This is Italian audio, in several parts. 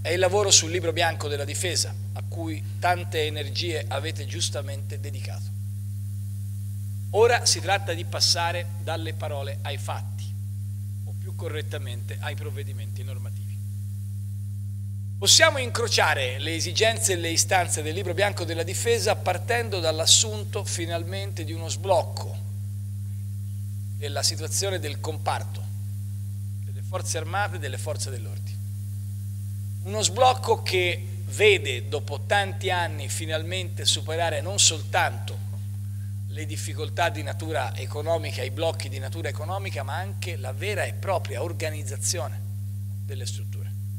è il lavoro sul libro bianco della difesa, a cui tante energie avete giustamente dedicato. Ora si tratta di passare dalle parole ai fatti, o più correttamente ai provvedimenti normativi. Possiamo incrociare le esigenze e le istanze del libro bianco della difesa partendo dall'assunto finalmente di uno sblocco della situazione del comparto, delle forze armate e delle forze dell'ordine. Uno sblocco che vede dopo tanti anni finalmente superare non soltanto le difficoltà di natura economica, i blocchi di natura economica, ma anche la vera e propria organizzazione delle strutture.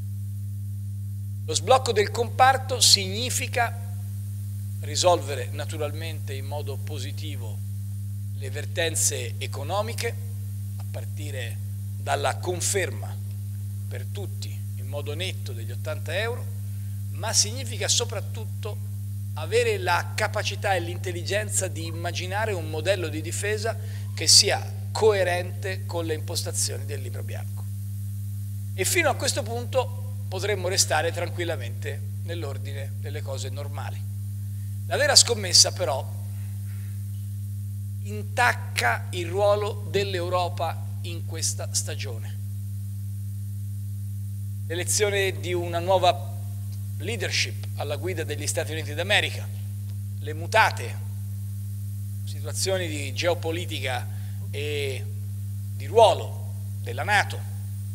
Lo sblocco del comparto significa risolvere naturalmente in modo positivo le vertenze economiche, a partire dalla conferma per tutti in modo netto degli 80 euro, ma significa soprattutto avere la capacità e l'intelligenza di immaginare un modello di difesa che sia coerente con le impostazioni del libro bianco. E fino a questo punto potremmo restare tranquillamente nell'ordine delle cose normali. La vera scommessa però intacca il ruolo dell'Europa in questa stagione. L'elezione di una nuova leadership alla guida degli Stati Uniti d'America, le mutate situazioni di geopolitica e di ruolo della NATO,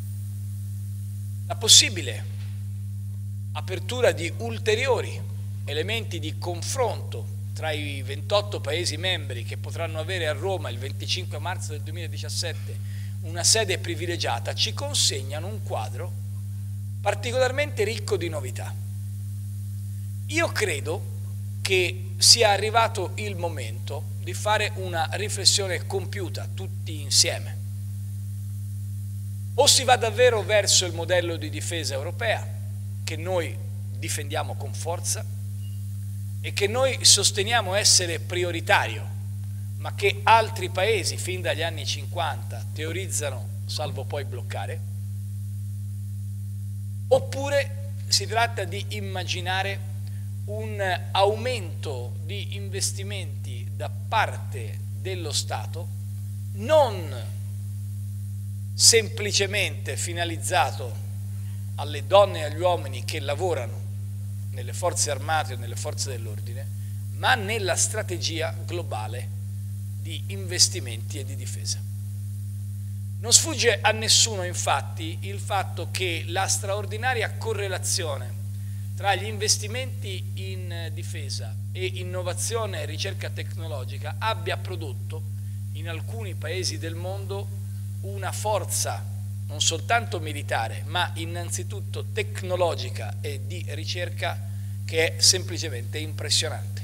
la possibile apertura di ulteriori elementi di confronto tra i 28 Paesi membri che potranno avere a Roma il 25 marzo del 2017 una sede privilegiata, ci consegnano un quadro particolarmente ricco di novità. Io credo che sia arrivato il momento di fare una riflessione compiuta tutti insieme. O si va davvero verso il modello di difesa europea, che noi difendiamo con forza e che noi sosteniamo essere prioritario, ma che altri paesi fin dagli anni 50 teorizzano salvo poi bloccare, oppure si tratta di immaginare un aumento di investimenti da parte dello Stato non semplicemente finalizzato alle donne e agli uomini che lavorano nelle forze armate o nelle forze dell'ordine, ma nella strategia globale di investimenti e di difesa. Non sfugge a nessuno infatti il fatto che la straordinaria correlazione tra gli investimenti in difesa e innovazione e ricerca tecnologica abbia prodotto in alcuni paesi del mondo una forza non soltanto militare, ma innanzitutto tecnologica e di ricerca che è semplicemente impressionante.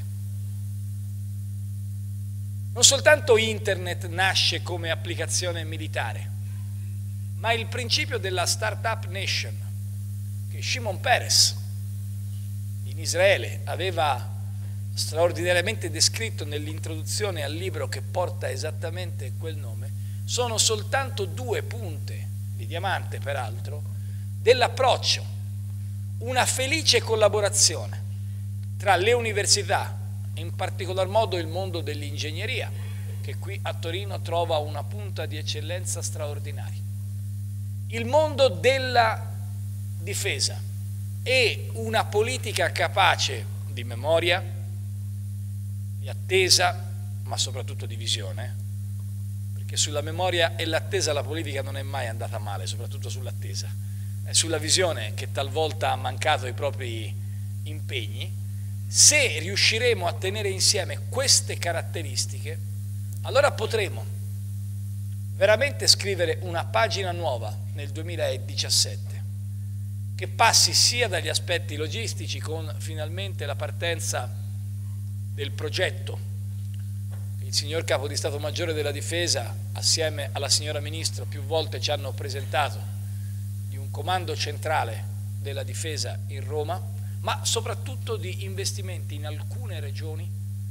Non soltanto Internet nasce come applicazione militare, ma il principio della Startup Nation, che Shimon Peres in Israele aveva straordinariamente descritto nell'introduzione al libro che porta esattamente quel nome, sono soltanto due punte di diamante, peraltro, dell'approccio, una felice collaborazione tra le università, in particolar modo il mondo dell'ingegneria, che qui a Torino trova una punta di eccellenza straordinaria, il mondo della difesa e una politica capace di memoria, di attesa, ma soprattutto di visione, perché sulla memoria e l'attesa la politica non è mai andata male, soprattutto sull'attesa, è sulla visione che talvolta ha mancato i propri impegni. Se riusciremo a tenere insieme queste caratteristiche, allora potremo veramente scrivere una pagina nuova nel 2017, che passi sia dagli aspetti logistici, con finalmente la partenza del progetto che il signor Capo di Stato Maggiore della Difesa assieme alla signora Ministro più volte ci hanno presentato, di un comando centrale della difesa in Roma, ma soprattutto di investimenti in alcune regioni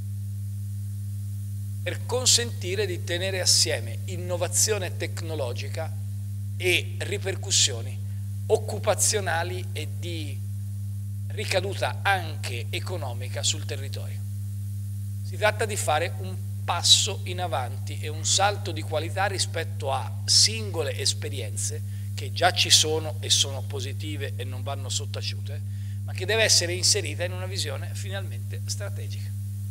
per consentire di tenere assieme innovazione tecnologica e ripercussioni occupazionali e di ricaduta anche economica sul territorio. Si tratta di fare un passo in avanti e un salto di qualità rispetto a singole esperienze che già ci sono e sono positive e non vanno sottaciute, ma che deve essere inserita in una visione finalmente strategica.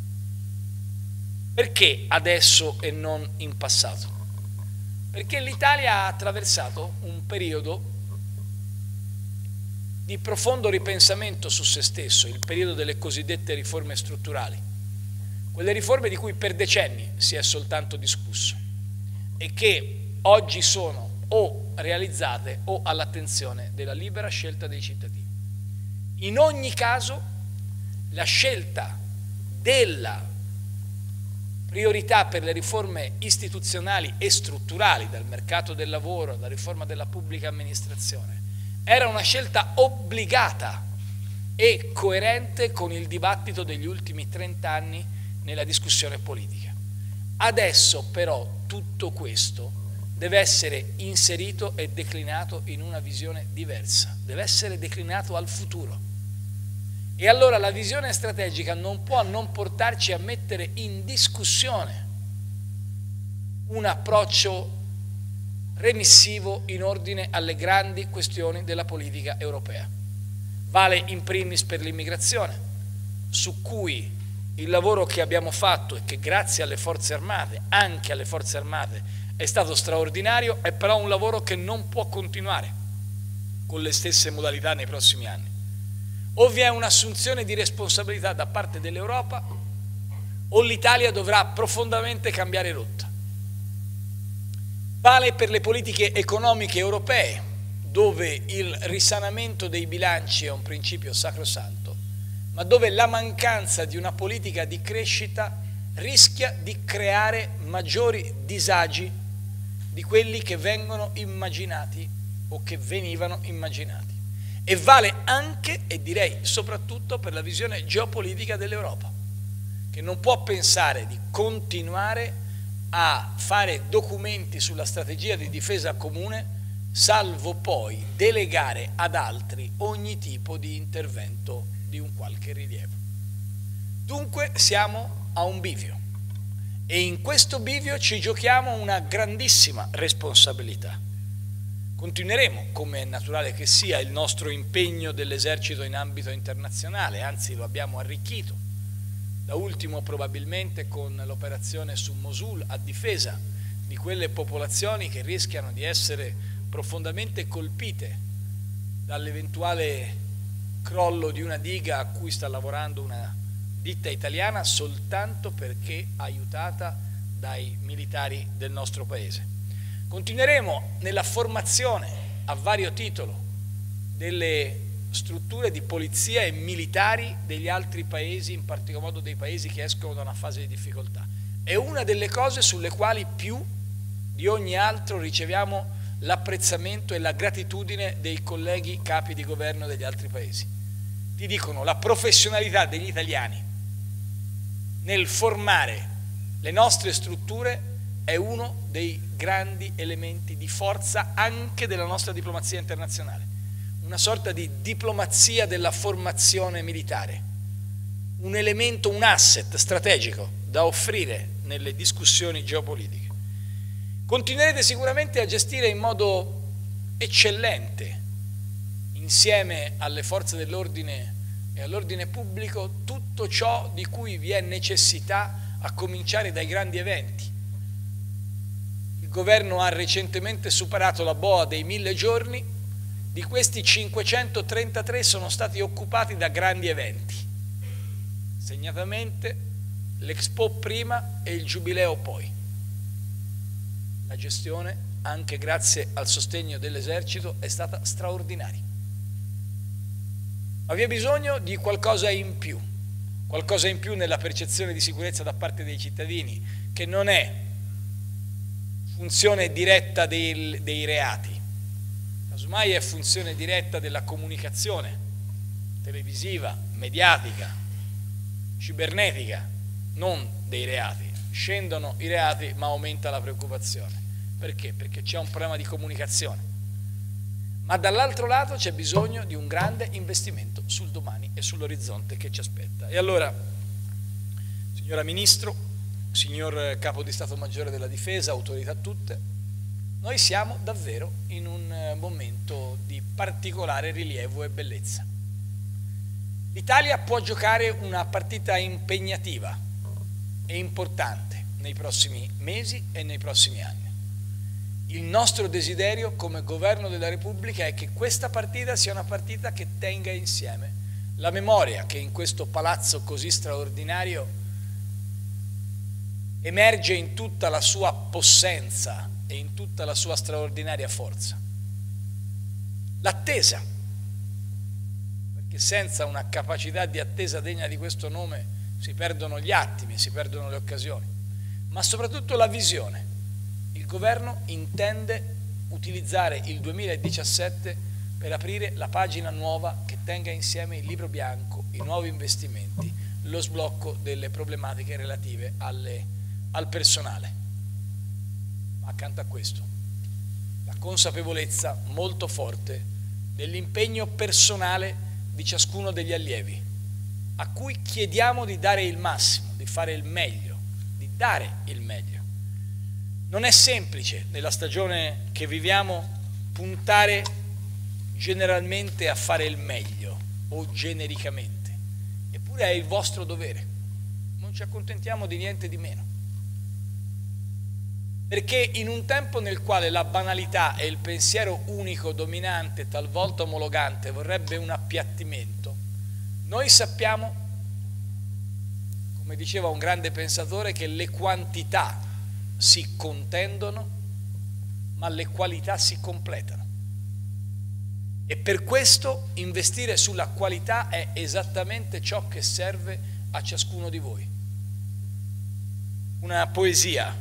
Perché adesso e non in passato? Perché l'Italia ha attraversato un periodo di profondo ripensamento su se stesso, il periodo delle cosiddette riforme strutturali, quelle riforme di cui per decenni si è soltanto discusso e che oggi sono o realizzate o all'attenzione della libera scelta dei cittadini. In ogni caso, la scelta della priorità per le riforme istituzionali e strutturali, dal mercato del lavoro, alla riforma della pubblica amministrazione, era una scelta obbligata e coerente con il dibattito degli ultimi 30 anni nella discussione politica. Adesso però tutto questo deve essere inserito e declinato in una visione diversa, deve essere declinato al futuro. E allora la visione strategica non può non portarci a mettere in discussione un approccio remissivo in ordine alle grandi questioni della politica europea. Vale in primis per l'immigrazione, su cui il lavoro che abbiamo fatto e che grazie alle forze armate, anche alle forze armate, è stato straordinario, è però un lavoro che non può continuare con le stesse modalità nei prossimi anni. O vi è un'assunzione di responsabilità da parte dell'Europa o l'Italia dovrà profondamente cambiare rotta. Vale per le politiche economiche europee, dove il risanamento dei bilanci è un principio sacrosanto, ma dove la mancanza di una politica di crescita rischia di creare maggiori disagi di quelli che vengono immaginati o che venivano immaginati. E vale anche, e direi soprattutto, per la visione geopolitica dell'Europa, che non può pensare di continuare a fare documenti sulla strategia di difesa comune, salvo poi delegare ad altri ogni tipo di intervento di un qualche rilievo. Dunque siamo a un bivio e in questo bivio ci giochiamo una grandissima responsabilità. Continueremo, come è naturale che sia, il nostro impegno dell'esercito in ambito internazionale, anzi lo abbiamo arricchito, da ultimo probabilmente con l'operazione su Mosul a difesa di quelle popolazioni che rischiano di essere profondamente colpite dall'eventuale crollo di una diga a cui sta lavorando una ditta italiana soltanto perché aiutata dai militari del nostro Paese. Continueremo nella formazione a vario titolo delle strutture di polizia e militari degli altri paesi, in particolar modo dei paesi che escono da una fase di difficoltà. È una delle cose sulle quali più di ogni altro riceviamo l'apprezzamento e la gratitudine dei colleghi capi di governo degli altri paesi. Ti dicono la professionalità degli italiani nel formare le nostre strutture è uno dei grandi elementi di forza anche della nostra diplomazia internazionale, una sorta di diplomazia della formazione militare, un elemento, un asset strategico da offrire nelle discussioni geopolitiche. Continuerete sicuramente a gestire in modo eccellente, insieme alle forze dell'ordine e all'ordine pubblico, tutto ciò di cui vi è necessità, a cominciare dai grandi eventi. Il governo ha recentemente superato la boa dei 1000 giorni, di questi 533 sono stati occupati da grandi eventi, segnatamente l'Expo prima e il Giubileo poi. La gestione, anche grazie al sostegno dell'esercito, è stata straordinaria. Ma vi è bisogno di qualcosa in più nella percezione di sicurezza da parte dei cittadini, che non è funzione diretta dei reati, casomai è funzione diretta della comunicazione televisiva, mediatica, cibernetica, non dei reati. Scendono i reati ma aumenta la preoccupazione. Perché? Perché c'è un problema di comunicazione. ma dall'altro lato c'è bisogno di un grande investimento sul domani e sull'orizzonte che ci aspetta. E allora, signora Ministro, signor Capo di Stato Maggiore della Difesa, autorità tutte, noi siamo davvero in un momento di particolare rilievo e bellezza. L'Italia può giocare una partita impegnativa e importante nei prossimi mesi e nei prossimi anni. Il nostro desiderio come Governo della Repubblica è che questa partita sia una partita che tenga insieme la memoria che in questo palazzo così straordinario emerge in tutta la sua possenza e in tutta la sua straordinaria forza. L'attesa, perché senza una capacità di attesa degna di questo nome si perdono gli attimi, si perdono le occasioni, ma soprattutto la visione. Il governo intende utilizzare il 2017 per aprire la pagina nuova che tenga insieme il libro bianco, i nuovi investimenti, lo sblocco delle problematiche relative al personale. Ma accanto a questo, la consapevolezza molto forte dell'impegno personale di ciascuno degli allievi, a cui chiediamo di dare il massimo, di fare il meglio, di dare il meglio. Non è semplice nella stagione che viviamo puntare generalmente a fare il meglio o genericamente, eppure è il vostro dovere, non ci accontentiamo di niente di meno. Perché in un tempo nel quale la banalità e il pensiero unico dominante, talvolta omologante, vorrebbe un appiattimento, noi sappiamo, come diceva un grande pensatore, che le quantità si contendono, ma le qualità si completano. E per questo investire sulla qualità è esattamente ciò che serve a ciascuno di voi. Una poesia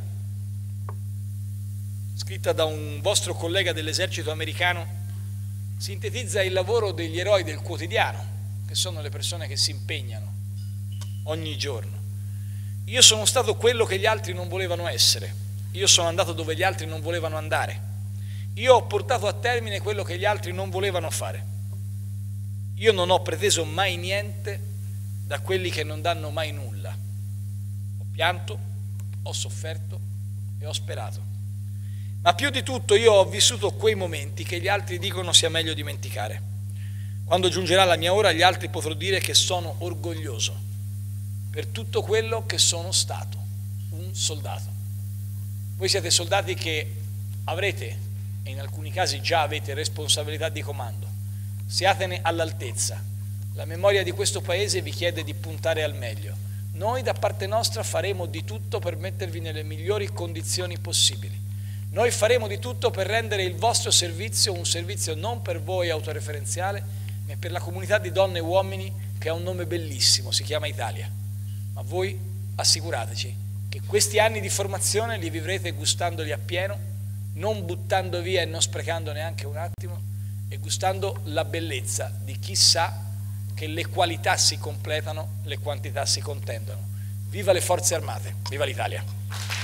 scritta da un vostro collega dell'esercito americano sintetizza il lavoro degli eroi del quotidiano, che sono le persone che si impegnano ogni giorno. Io sono stato quello che gli altri non volevano essere, io sono andato dove gli altri non volevano andare, io ho portato a termine quello che gli altri non volevano fare, io non ho preteso mai niente da quelli che non danno mai nulla, ho pianto, ho sofferto e ho sperato, ma più di tutto io ho vissuto quei momenti che gli altri dicono sia meglio dimenticare. Quando giungerà la mia ora gli altri potrò dire che sono orgoglioso per tutto quello che sono stato, un soldato. Voi siete soldati che avrete, e in alcuni casi già avete, responsabilità di comando. Siatene all'altezza. La memoria di questo Paese vi chiede di puntare al meglio. Noi da parte nostra faremo di tutto per mettervi nelle migliori condizioni possibili. Noi faremo di tutto per rendere il vostro servizio un servizio non per voi autoreferenziale, ma per la comunità di donne e uomini che ha un nome bellissimo, si chiama Italia. Ma voi assicurateci che questi anni di formazione li vivrete gustandoli appieno, non buttando via e non sprecando neanche un attimo, e gustando la bellezza di chi sa che le qualità si completano, le quantità si contendono. Viva le Forze Armate, viva l'Italia!